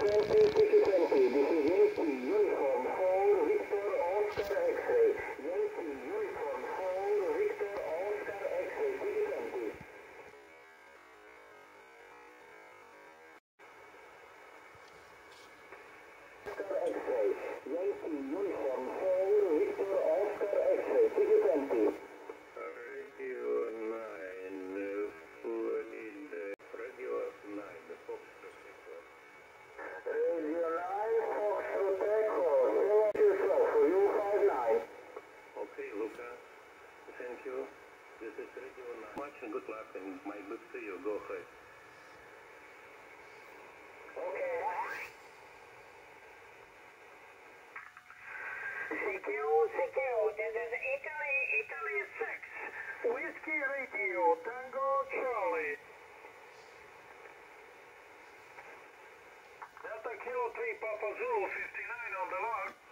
Good luck and my good to you. Go ahead. Okay. CQ, this is Italy 6. Whiskey Radio, Tango Charlie. Delta Kilo 3 Papa Zulu 59 on the log.